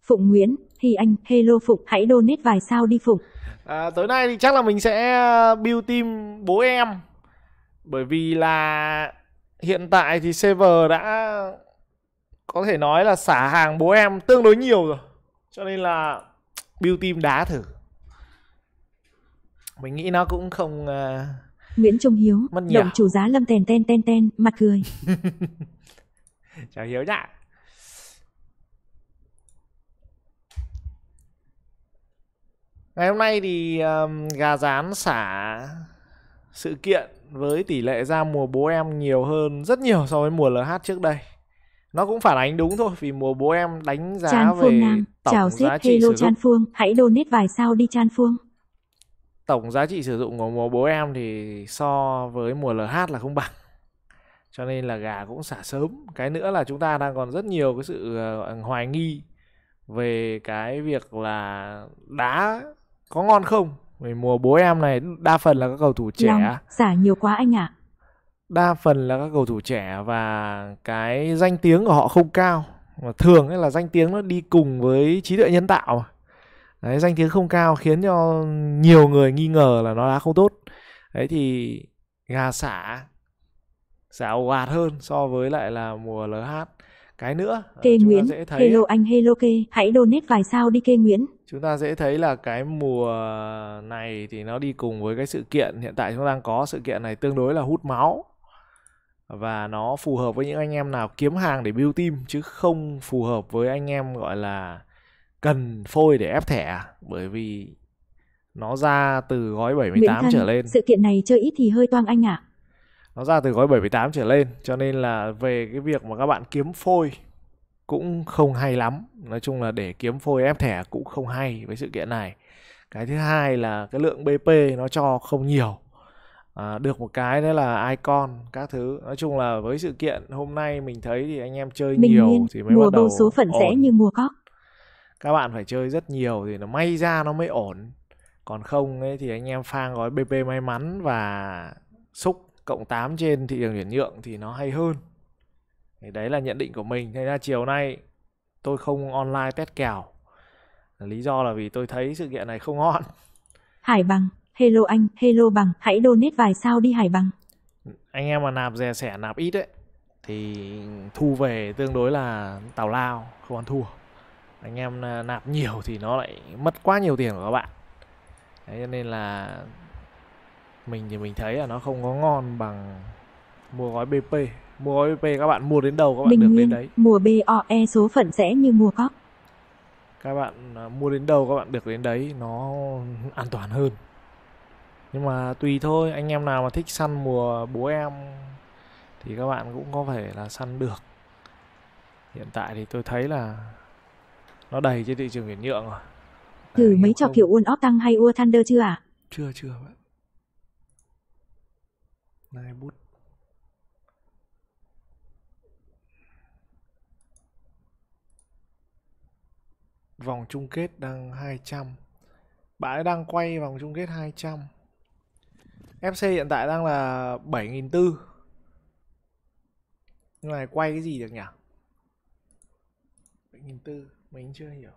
Phụng Nguyễn, thì anh, hello Phụng, hãy donate vài sao đi Phụng. Tối nay thì chắc là mình sẽ build team bố em. Bởi vì là hiện tại thì server đã có thể nói là xả hàng bố em tương đối nhiều rồi. Cho nên là build team đá thử. Mình nghĩ nó cũng không Nguyễn Trung Hiếu, mất nhiều. động chủ giá Lâm ten, mặt cười. Chào Hiếu nhá. Ngày hôm nay thì gà rán xả sự kiện với tỷ lệ ra mùa bố em nhiều hơn rất nhiều so với mùa LH trước đây. Nó cũng phản ánh đúng thôi, vì mùa bố em đánh giá Chan Phương về Nam, chào tổng sếp, giá trị hello sử dụng. Chan Phương, hãy donate vài sao đi Chan Phương. Tổng giá trị sử dụng của mùa bố em thì so với mùa LH là không bằng. Cho nên là gà cũng xả sớm. Cái nữa là chúng ta đang còn rất nhiều cái sự hoài nghi về cái việc là đá có ngon không. Vì mùa bố em này đa phần là các cầu thủ trẻ. Long, xả nhiều quá anh ạ. Đa phần là các cầu thủ trẻ và cái danh tiếng của họ không cao. Mà thường ấy là danh tiếng nó đi cùng với trí tuệ nhân tạo. Đấy, danh tiếng không cao khiến cho nhiều người nghi ngờ là nó đá không tốt. Đấy thì gà xả ồ ạt hơn so với lại là mùa LH. Cái nữa Kê chúng Nguyễn, ta dễ thấy hello anh, hello Kê, hãy donate vài sao đi Kê Nguyễn. Chúng ta dễ thấy là cái mùa này thì nó đi cùng với cái sự kiện hiện tại chúng ta đang có. Sự kiện này tương đối là hút máu và nó phù hợp với những anh em nào kiếm hàng để build team, chứ không phù hợp với anh em gọi là cần phôi để ép thẻ, bởi vì nó ra từ gói 78 trở lên. Sự kiện này chơi ít thì hơi toang anh ạ. Nó ra từ gói 78 trở lên, cho nên là về cái việc mà các bạn kiếm phôi cũng không hay lắm. Nói chung là để kiếm phôi ép thẻ cũng không hay với sự kiện này. Cái thứ hai là cái lượng BP nó cho không nhiều. Được một cái đấy là icon các thứ. Nói chung là với sự kiện hôm nay mình thấy thì anh em chơi nhiều Nguyên, thì mới mùa bắt đầu bầu số phận ổn. sẽ như mùa cóc. Các bạn phải chơi rất nhiều thì nó may ra nó mới ổn. Còn không ấy thì anh em phang gói BP may mắn và xúc cộng 8 trên thị trường chuyển nhượng thì nó hay hơn. Thì đấy là nhận định của mình. Thế ra chiều nay tôi không online test kèo. Lý do là vì tôi thấy sự kiện này không ngon. Hải Bằng, hello anh, hello Bằng, hãy donate vài sao đi Hải Bằng. Anh em mà nạp rẻ sẻ nạp ít ấy thì thu về tương đối là tào lao, không ăn thua. Anh em nạp nhiều thì nó lại mất quá nhiều tiền của các bạn. Đấy, cho nên là mình thì mình thấy là nó không có ngon bằng mua gói BP. Mua gói BP các bạn mua đến đâu các bạn được đến đấy. Mùa BOE số phận sẽ như mùa cóc. Các bạn mua đến đâu các bạn được đến đấy, nó an toàn hơn. Nhưng mà tùy thôi, anh em nào mà thích săn mùa bố em thì các bạn cũng có thể là săn được. Hiện tại thì tôi thấy là nó đầy trên thị trường chuyển nhượng rồi. Thử mấy trò kiểu Uôn Óp Tăng hay Ua Thunder chưa ạ? Chưa bạn. Này bút. Vòng chung kết đang 200. Bạn ấy đang quay vòng chung kết 200. FC hiện tại đang là 7.400. Nhưng mà quay cái gì được nhỉ? 7.400 mình chưa hiểu.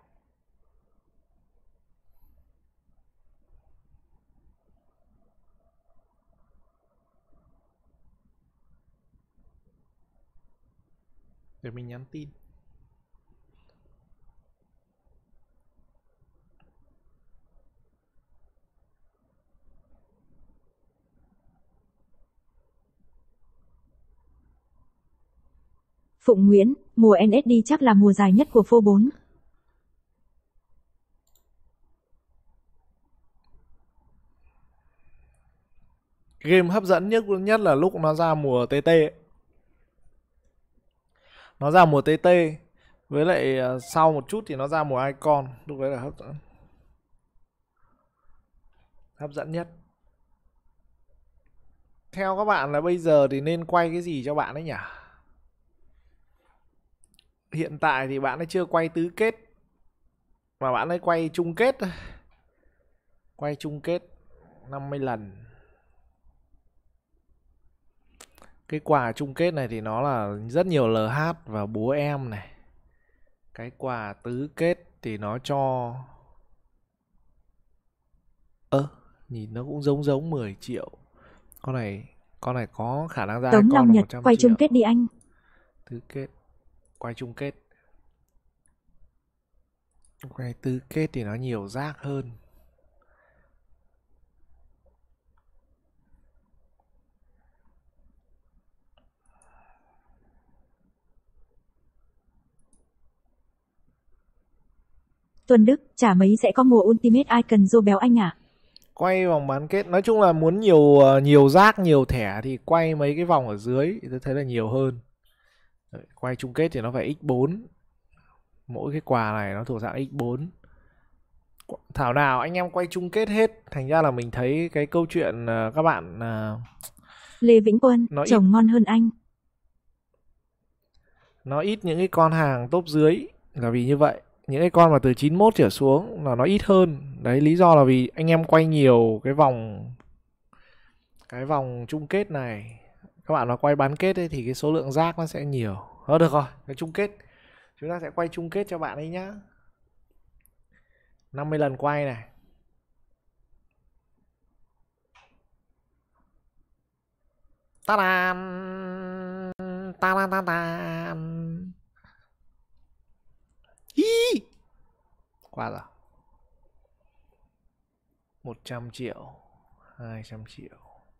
Để mình nhắn tin. Phụng Nguyễn, mùa NSD chắc là mùa dài nhất của phô 4. Game hấp dẫn nhất là lúc nó ra mùa TT ấy. Nó ra mùa TT với lại sau một chút thì nó ra mùa Icon. Lúc đấy là hấp dẫn nhất. Theo các bạn là bây giờ thì nên quay cái gì cho bạn ấy nhỉ? Hiện tại thì bạn ấy chưa quay tứ kết mà bạn ấy quay chung kết. Quay chung kết 50 lần. Cái quà chung kết này thì nó là rất nhiều LH và bố em này. Cái quà tứ kết thì nó cho nhìn nó cũng giống giống 10 triệu. Con này có khả năng ra hai Tống con Long là Nhật, 100 quay chung triệu. kết đi anh. Tứ kết. Quay chung kết. Quay tứ kết thì nó nhiều rác hơn. Tuần Đức, chả mấy sẽ có mùa Ultimate Icon Joe béo anh ạ. Quay vòng bán kết, nói chung là muốn nhiều rác, nhiều thẻ thì quay mấy cái vòng ở dưới thì tôi thấy là nhiều hơn. Quay chung kết thì nó phải x4. Mỗi cái quà này nó thuộc dạng x4. Thảo nào anh em quay chung kết hết, thành ra là mình thấy cái câu chuyện các bạn Lê Vĩnh Quân, nó ít chồng ngon hơn anh. nó ít những cái con hàng top dưới là vì như vậy. Những cái con mà từ 91 trở xuống là nó ít hơn. Đấy, lý do là vì anh em quay nhiều cái vòng chung kết này. Các bạn mà quay bán kết ấy, thì cái số lượng rác nó sẽ nhiều. Thôi được rồi, cái chung kết chúng ta sẽ quay chung kết cho bạn ấy nhá. 50 lần quay này. Ta-da! Ta-da-da-da! Hi! Qua rồi. 100 triệu, 200 triệu,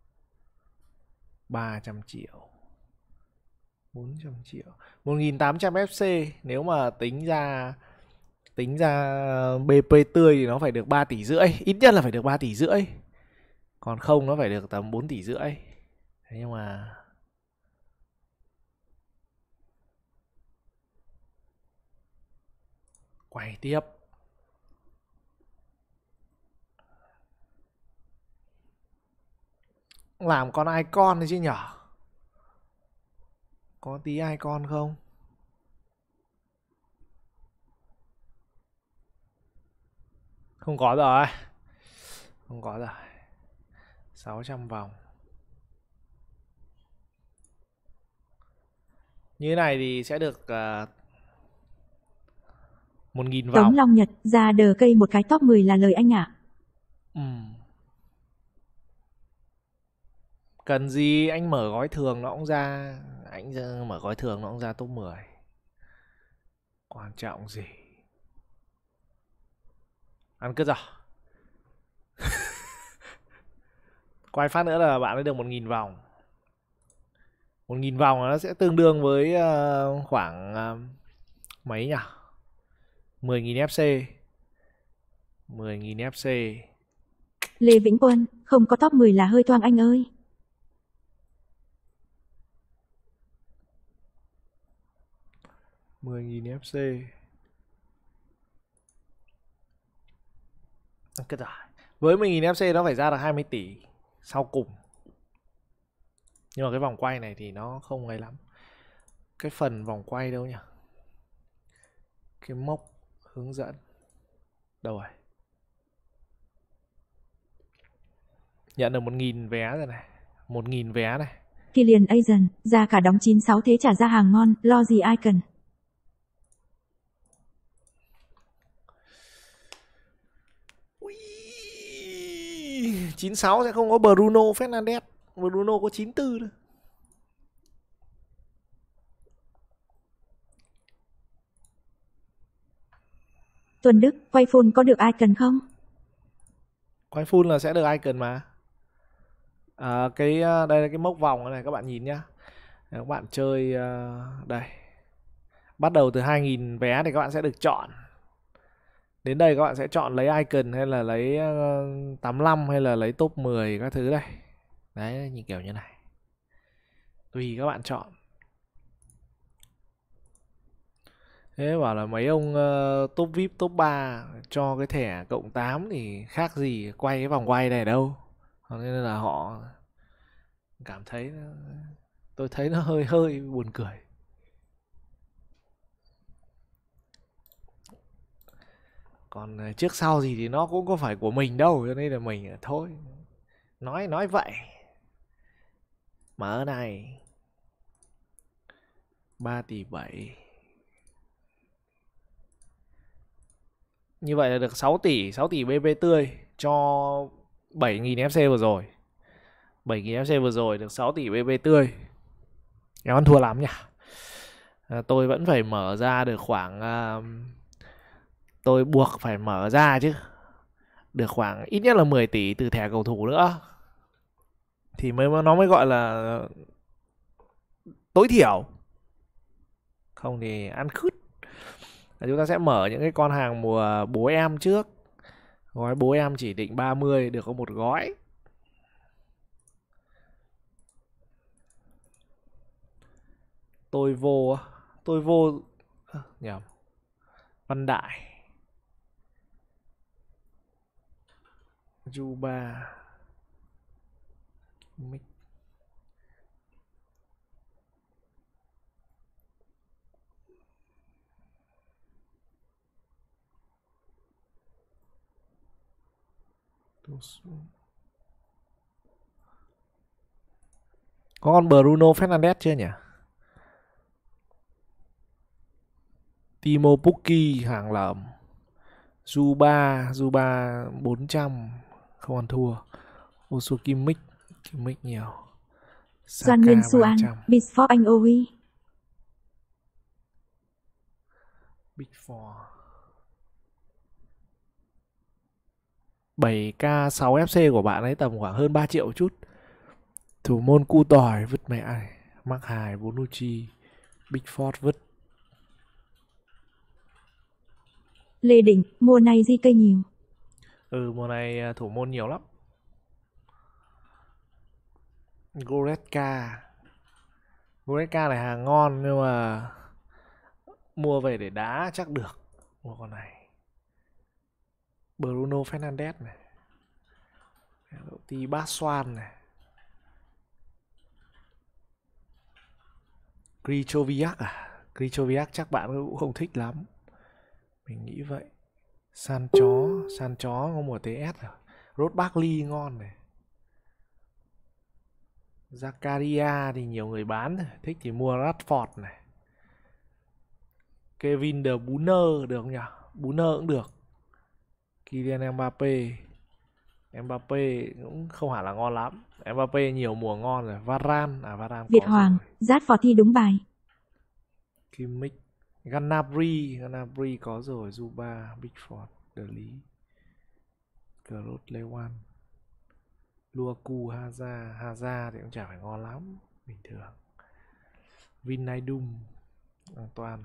300 triệu, 400 triệu, 1.800 FC. Nếu mà tính ra BP tươi thì nó phải được 3 tỷ rưỡi, ít nhất là phải được 3 tỷ rưỡi. Còn không nó phải được tầm 4 tỷ rưỡi. Thế nhưng mà quay tiếp. Làm con icon thôi chứ nhở. Có tí icon không? Không có rồi. Không có rồi. 600 vòng. Như thế này thì sẽ được 1.000 vòng. Tống Long Nhật, ra đờ cây một cái top 10 là lời anh ạ. Cần gì anh mở gói thường nó cũng ra. Anh mở gói thường nó cũng ra top 10. Quan trọng gì. Ăn cứt rồi. Quay phát nữa là bạn ấy được 1.000 vòng. 1.000 vòng nó sẽ tương đương với khoảng mấy nhỉ? 10.000 FC. 10.000 FC. Lê Vĩnh Quân, không có top 10 là hơi toang anh ơi. 10.000 FC. Cái rồi. Với 10.000 FC nó phải ra được 20 tỷ sau cùng. Nhưng mà cái vòng quay này thì nó không ấy lắm. Cái phần vòng quay đâu nhỉ? Cái mốc hướng dẫn. Đâu rồi? Nhận được 1.000 vé rồi này. 1.000 vé này. Killian Asian, ra cả đóng 96 thế trả ra hàng ngon, lo gì icon. Ui, 96 sẽ không có Bruno Fernandes. Bruno có 94 thôi. Tuần Đức, quay full có được icon không? Quay full là sẽ được icon mà. Đây là cái mốc vòng này các bạn nhìn nhá. Các bạn chơi đây. Bắt đầu từ 2.000 vé thì các bạn sẽ được chọn. Đến đây các bạn sẽ chọn lấy icon hay là lấy 85 hay là lấy top 10 các thứ đây. Đấy, như kiểu như này. Tùy các bạn chọn. Thế bảo là mấy ông top VIP top 3 cho cái thẻ cộng 8 thì khác gì quay cái vòng quay này đâu. Nên là họ cảm thấy, tôi thấy nó hơi buồn cười. Còn trước sau gì thì nó cũng có phải của mình đâu, cho nên là mình thôi nói vậy. Mở này 3 tỷ 7. Như vậy là được 6 tỷ BB tươi cho 7.000 FC vừa rồi. 7.000 FC vừa rồi được 6 tỷ BB tươi. Em ăn thua lắm nhỉ. Tôi vẫn phải mở ra được khoảng tôi buộc phải mở ra chứ. Được khoảng ít nhất là 10 tỷ từ thẻ cầu thủ nữa. Thì nó mới gọi là tối thiểu. Không thì ăn cứt. Chúng ta sẽ mở những cái con hàng mùa bố em trước. Gói bố em chỉ định 30 được có một gói. Tôi vô nhầm. Văn Đại, Juba, Mick. Có con Bruno Fernandes chưa nhỉ? Timo Pukki hàng lợm. Juba 400 không ăn thua. Osu Kimmich nhiều. Doan Nguyên Saka Suan, 300. Big Anh Owi. Big Four 7k 6 FC của bạn ấy tầm khoảng hơn 3 triệu chút. Thủ môn cu tỏi vứt mẹ này. Mắc hài Bonucci. Big Four vứt. Lê Đình, mùa này di cây nhiều. Mùa này thủ môn nhiều lắm. Goretzka này hàng ngon nhưng mà mua về để đá chắc được. Mua con này. Bruno Fernandes này. Tí Bát Xoan này. Krychowiak Krychowiak chắc bạn cũng không thích lắm. Mình nghĩ vậy. Sancho có mùa TS rồi. Rod Barkley ngon này. Zakaria thì nhiều người bán rồi. Thích thì mua Rashford này. Kevin De Bruyne được không nhỉ? Bruyne cũng được. Kylian Mbappe cũng không hẳn là ngon lắm. Mbappe nhiều mùa ngon rồi. Varane Việt Hoàng, Rashford thi đúng bài. Kimmich, Gnabry có rồi. Zuba, Bigford, De Lý, Kroos, Lewan, Lukaku, Hazard thì cũng chả phải ngon lắm, bình thường. Wijnaldum, Antoine.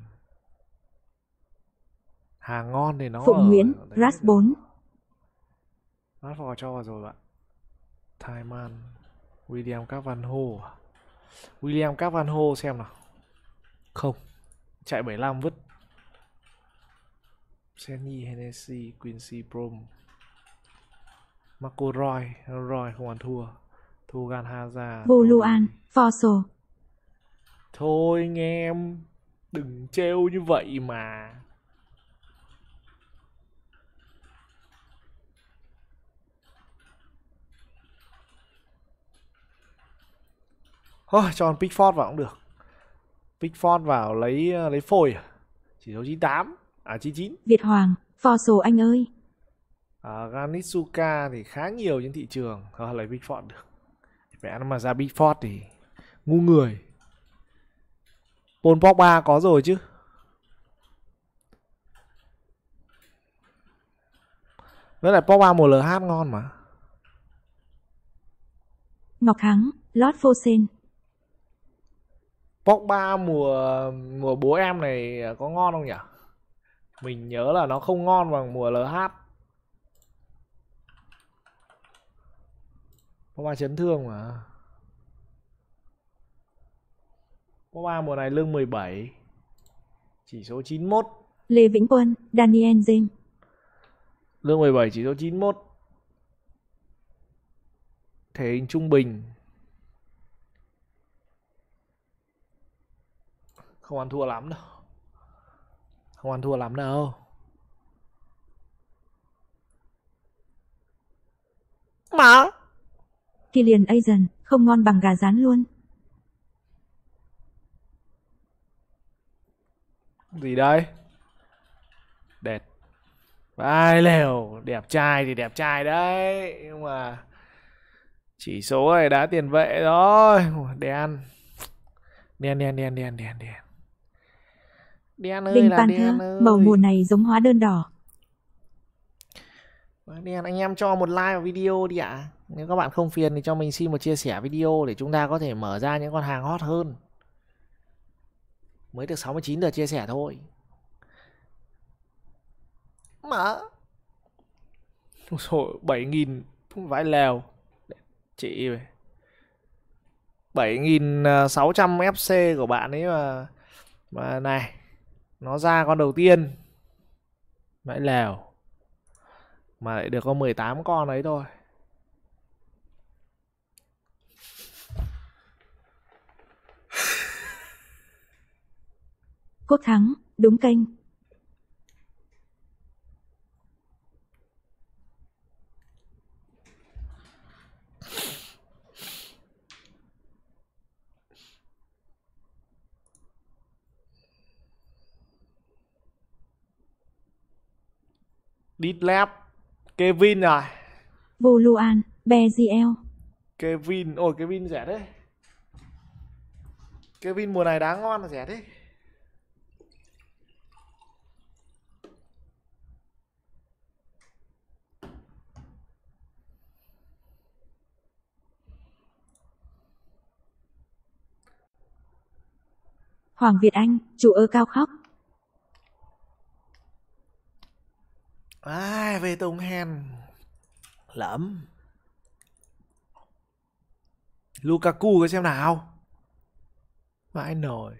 Hàng ngon thì nó Phụng Nguyễn, Ras 4. Rashford cho vào rồi bạn. Thyman, William Carvalho. William Carvalho xem nào. Không. Chạy 75 vứt. Senny, Hennessy, Quincy Prom. Marco Roy không ăn thua. Thugan Hazard. Voluan, Forso. Thôi anh em, đừng trêu như vậy mà. Thôi cho con Pickford vào cũng được. Pickford vào lấy phôi à? Chỉ số 98 99. Việt Hoàng, Forso anh ơi. Ganitsuka thì khá nhiều trên thị trường. Thôi lấy Pickford được. Vẽ nó mà ra Pickford thì ngu người. Paul Pogba có rồi chứ. Với lại Pogba mùa LH ngon mà. Ngọc Thắng, Lord Fosen. Pogba mùa bố em này có ngon không nhỉ? Mình nhớ là nó không ngon bằng mùa LH. Pogba chấn thương mà. Pogba mùa này lương 17. Chỉ số 91. Lê Vĩnh Quân, Daniel James. Lương 17 chỉ số 91. Thể hình trung bình. Không ăn thua lắm đâu. Không ăn thua lắm đâu. Mà Kylian Asian, không ngon bằng gà rán luôn. gì đây? Đệt. Vãi lều, đẹp trai thì đẹp trai đấy, nhưng mà chỉ số này đã tiền vệ rồi. Đen. Đen đen đen đen đen đen. Đen ơi Đình là Panther, đen màu mùa ơi. này giống hóa đơn đỏ. Đen, anh em cho một like vào video đi ạ. Nếu các bạn không phiền thì cho mình xin một chia sẻ video để chúng ta có thể mở ra những con hàng hot hơn. Mới được 69 lượt chia sẻ thôi. Mở. Ôi 7.000 vãi lèo. Chị 7.600 FC của bạn ấy mà này, nó ra con đầu tiên vãi lèo mà lại được có 18 con ấy thôi. Quốc Thắng, đúng kênh. Deadlap Kevin rồi. Voluan, Beziel. Kevin, ôi Kevin rẻ thế. Kevin mùa này đá ngon là rẻ thế. Hoàng Việt Anh, chủ ơ cao khóc. Ai về Tùng Hen lắm. Lukaku cái xem nào. Vãi nổi.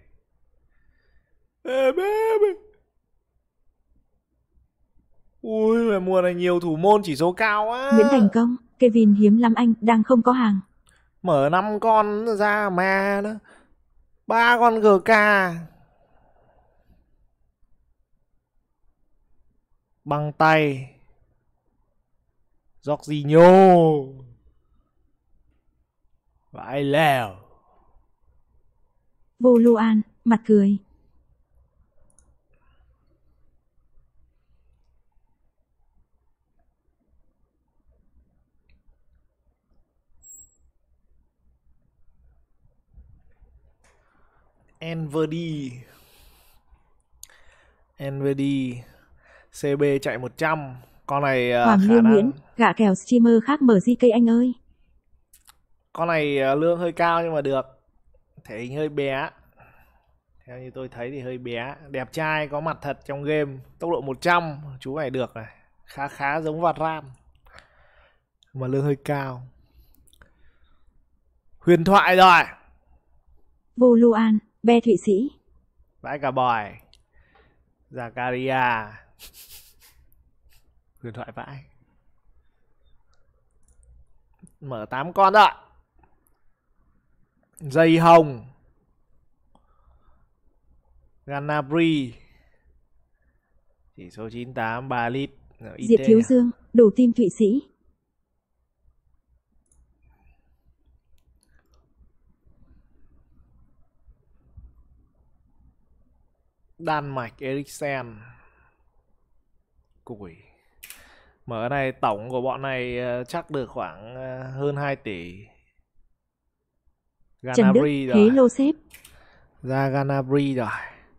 Ui mà mùa này nhiều thủ môn chỉ số cao á. Nguyễn Thành Công, Kevin hiếm lắm anh, đang không có hàng. Mở 5 con ra mà nữa. 3 con GK. Băng tay. Jorginho. Vãi lèo. Voluan, mặt cười. Enverdi CB chạy 100. Con này Hoàng khả Liêu năng Nguyễn, gạ kèo streamer khác mở GK anh ơi. con này lương hơi cao nhưng mà được. Thể hình hơi bé. Theo như tôi thấy thì hơi bé. Đẹp trai, có mặt thật trong game. Tốc độ 100. Chú này được này. Khá khá giống Varane. Mà lương hơi cao. Huyền thoại rồi. Voluan, Be Thụy Sĩ. Vãi cả bòi. Zakaria. Huyền thoại vãi. Mở 8 con rồi. Dây hồng. Ganabri. Chỉ số 98 3 lít. Diệp Thiếu Dương, đủ team Thụy Sĩ. Đan Mạch Eriksen. Cùi. Mở này tổng của bọn này chắc được khoảng hơn 2 tỷ. Trần Đức, Ganabri Hế rồi. Lô Xếp. Ra Ganabri rồi.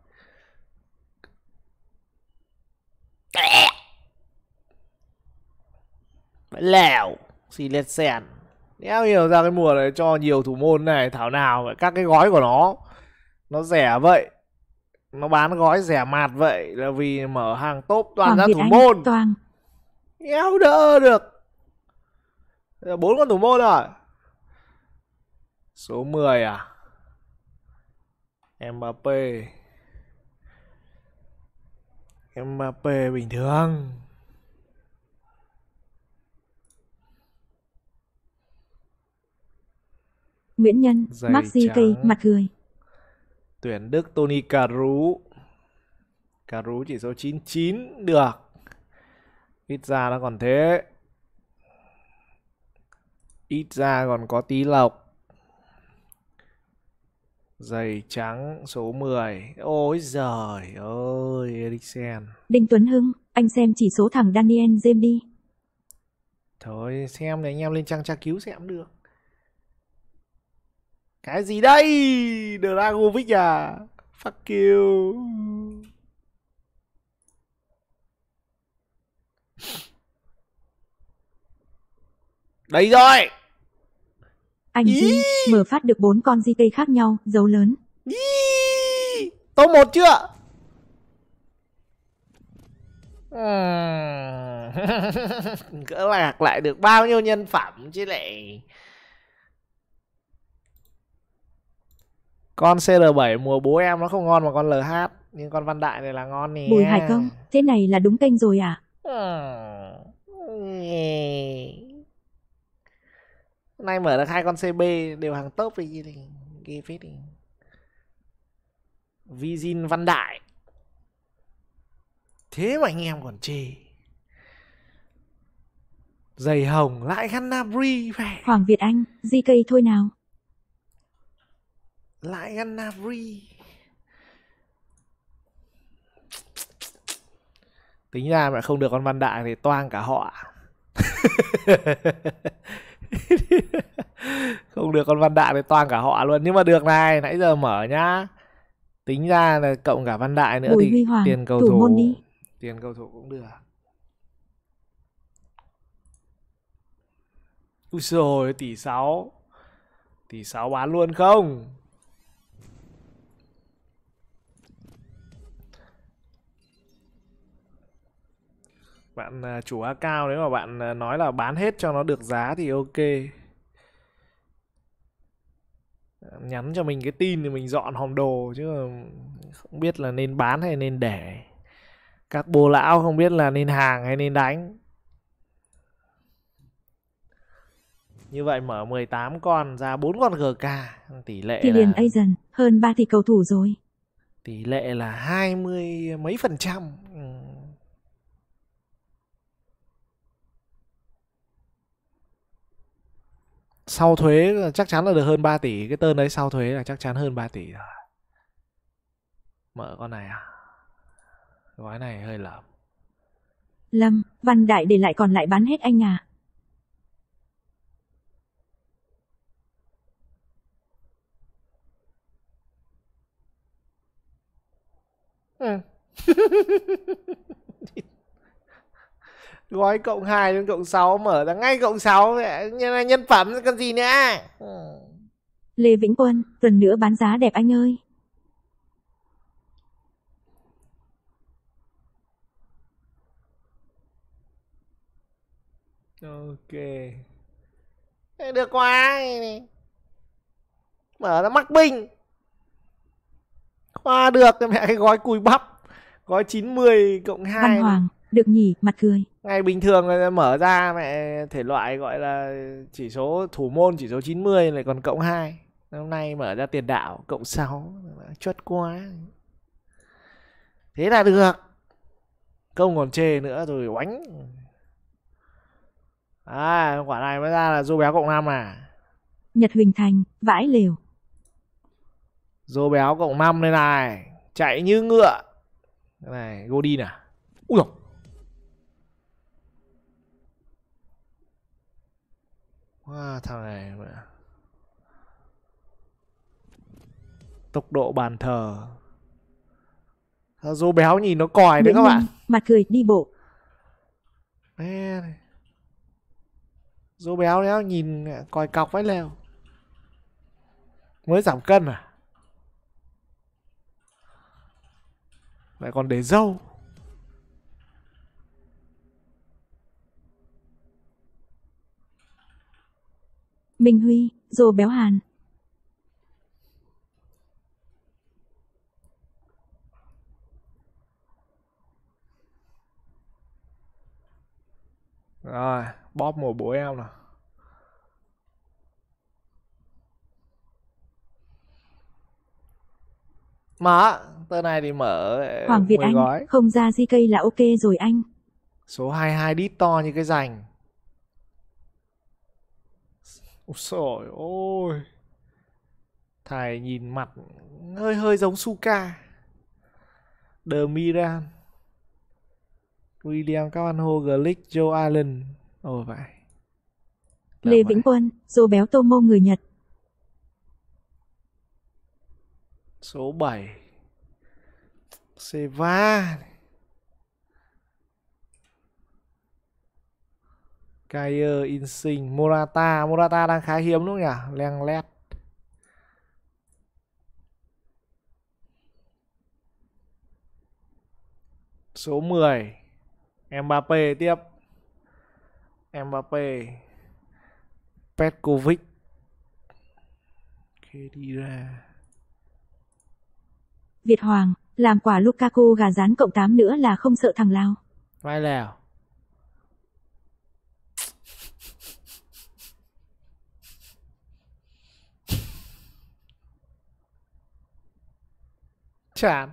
Phải lèo. Silesen. Đéo hiểu ra cái mùa này cho nhiều thủ môn này. Thảo nào vậy. Các cái gói của nó rẻ vậy. Nó bán gói rẻ mạt vậy là vì mở hàng top toàn Hoàng ra Việt thủ Anh, môn. Toàn. Đéo đỡ được. 4 con thủ môn rồi. Số 10 à? Mbappé. Mbappé bình thường. Nguyễn Nhân, Giày Maxi Cây, trắng. mặt cười. Tuyển Đức Tony Caru. Caru chỉ số 99 được. Ít ra nó còn thế. Ít ra còn có tí lộc. Giày trắng số 10. Ôi giời ơi, Eriksen. Đinh Tuấn Hưng, anh xem chỉ số thằng Daniel James đi. Thôi xem này, anh em lên trang tra cứu xem cũng được. Cái gì đây? Dragovic à? Fuck you. Đấy rồi. Anh Duy, mở phát được 4 con GK khác nhau, dấu lớn. Top 1 chưa? Cỡ lạc lại được bao nhiêu nhân phẩm chứ lại. Con CR7 mùa bố em nó không ngon mà con LH, nhưng con Văn Đại này là ngon nè. Bùi Hải Công, thế này là đúng kênh rồi à? Hôm nay mở được 2 con CB đều hàng top thì ghê phết đi. Vizin Văn Đại. Thế mà anh em còn chê. Giày hồng lại Gnabry phải. Hoàng Việt Anh, GK thôi nào. Lại Gnabry. Tính ra mà không được con Văn Đại thì toang cả họ. Không được con Văn Đại thì toang cả họ luôn. Nhưng mà được này, nãy giờ mở nhá. Tính ra là cộng cả Văn Đại nữa. Bùi thì Huy Hoàng, tiền cầu thủ thủ môn đi. Tiền cầu thủ cũng được. Úi xồi, tỷ 6. Tỷ 6 bán luôn không? Bạn chủ A cao, nếu mà bạn nói là bán hết cho nó được giá thì ok. Nhắn cho mình cái tin thì mình dọn hòm đồ, chứ không biết là nên bán hay nên để. Các bồ lão không biết là nên hàng hay nên đánh. Như vậy mở 18 con ra 4 con GK. Tỷ lệ Thì liền Asian, hơn 3 tỷ cầu thủ rồi. Tỷ lệ là 20 mấy %. Sau thuế chắc chắn là được hơn 3 tỷ. Cái tên đấy sau thuế là chắc chắn hơn 3 tỷ rồi. Mở con này à? Gói này hơi lởm. Lâm, Văn Đại để lại còn lại bán hết anh à? Gói cộng 2 đến cộng 6 mở ra ngay cộng 6. Nhân phẩm còn gì nữa. Lê Vĩnh Quân, tuần nữa bán giá đẹp anh ơi. Ok. Được quá. Mở ra mắc binh. Khoa được mẹ, cái gói cùi bắp. Gói 90 cộng 2. Văn Hoàng, được nhỉ, mặt cười. Ngày bình thường là mở ra mẹ thể loại gọi là chỉ số thủ môn chỉ số 90 lại còn cộng 2. Hôm nay mở ra tiền đạo cộng 6. Chuất quá. Thế là được. Không còn chê nữa rồi oánh. Quả này mới ra là Dô Béo cộng 5 à. Nhật Huỳnh Thành, vãi lều. Dô Béo cộng 5 đây này. Chạy như ngựa. Cái này Godin à. Úi dồi. Thằng này tốc độ bàn thờ. Dô Béo nhìn nó còi đấy các bạn. Mặt cười đi bộ. Dô Béo đấy nhìn còi cọc vãi lèo. Mới giảm cân à. Lại còn để dâu. Minh Huy, Dô Béo Hàn. Rồi, bóp một bố em nào. Mở, tờ này thì mở Hoàng Việt Anh, gói. không ra GK là ok rồi anh. Số 22 đít to như cái rành. Ôi trời ơi. Thầy nhìn mặt hơi hơi giống Suka. The Miran, William Carvalho, Glick, Joe Allen. Ồ vậy. Lê Vĩnh Quân, Dô Béo Tomo người Nhật. Số 7 Seva, Kaier, Insing, Morata. Morata đang khá hiếm đúng không nhỉ? Lenglet. Số 10 Mbappe tiếp. Mbappe, Petkovic, Khedira. Việt Hoàng, làm quả Lukaku gà rán cộng 8 nữa là không sợ thằng Lào. Vai Lào. Chán.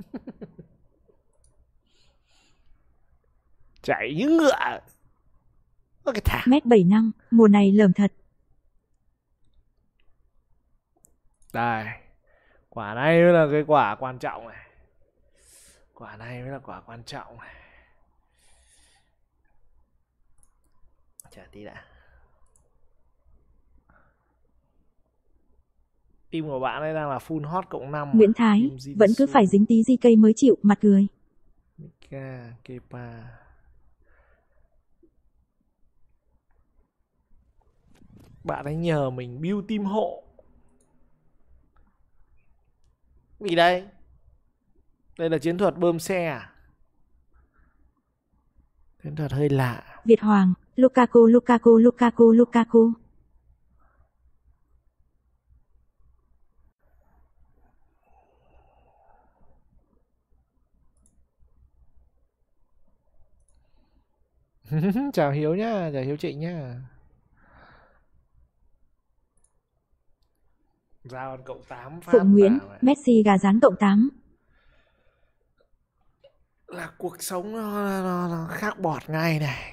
Chạy như ngựa. Có cái thả. Mét 75, mùa này lởm thật. Đây. Quả này mới là cái quả quan trọng này. Quả này mới là quả quan trọng này. Chờ tí đã. Team của bạn ấy đang là full hot cộng 5. Nguyễn Thái, vẫn cứ phải dính tí GK mới chịu, mặt cười. Mika, Kepa. Bạn ấy nhờ mình build team hộ. Gì đây? Đây là chiến thuật bơm xe à? Chiến thuật hơi lạ. Việt Hoàng, Lukaku, Lukaku, Lukaku, Lukaku. Chào Hiếu nhá, chào Hiếu Trịnh nhá. Giao cộng 8 phát. Phụng Nguyễn, Messi gà rán cộng 8. Là cuộc sống nó khác bọt ngay này.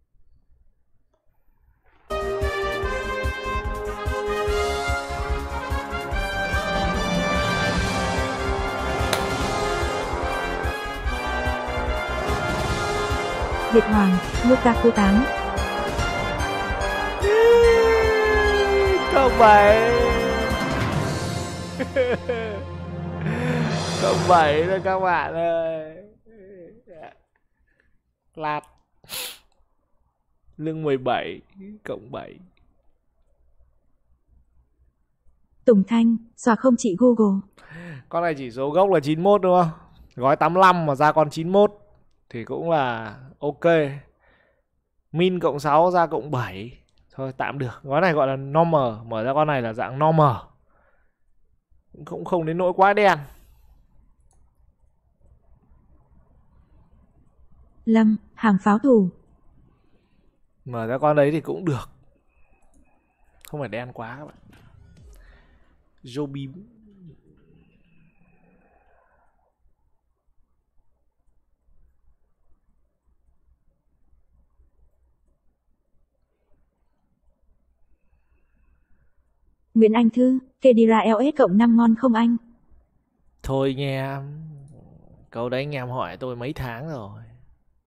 Việt Hoàng, Lukaku 8. Cộng 7. Cộng 7 thôi các bạn ơi. Lạt. Lương 17 cộng 7. Tùng Thanh, xóa không chị Google. Con này chỉ số gốc là 91 đúng không? Gói 85 mà ra con 91 thì cũng là ok. Min cộng 6 ra cộng 7. Thôi tạm được. Gói này gọi là normal. Mở ra con này là dạng normal. Cũng không đến nỗi quá đen. Lâm, hàng pháo thủ. Mở ra con đấy thì cũng được. Không phải đen quá các bạn. Jobim. Nguyễn Anh Thư, Kedira LS cộng 5 ngon không anh? Thôi nghe em. Câu đấy anh em hỏi tôi mấy tháng rồi.